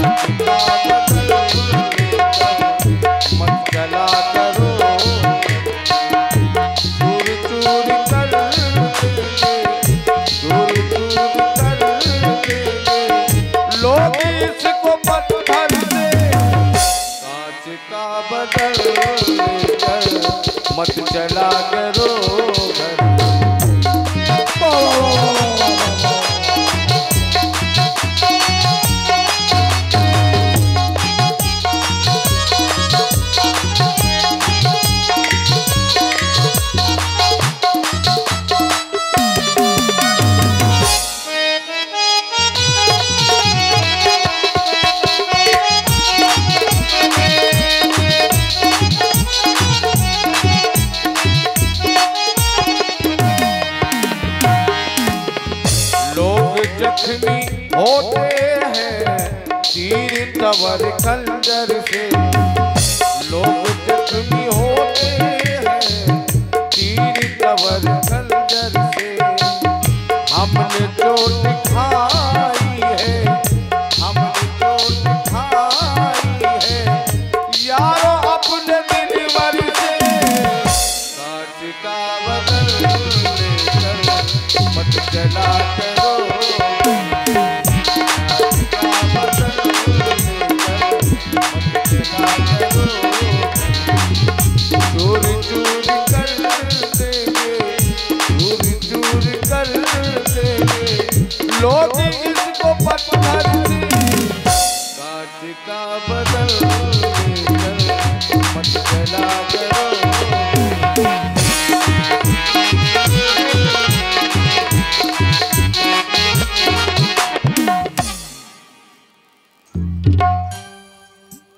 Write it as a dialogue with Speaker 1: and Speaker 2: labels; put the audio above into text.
Speaker 1: मत चला करो, चूर चूर कर देंगे, चूर चूर कर देंगे लोग इसको पत्थर से कांच का बदल कर। मत चला करो घर। जख्मी होते हैं तीर तवर खंजर से, लोग जख्मी होते हैं तीर तवर खंजर से। हमने चोट खा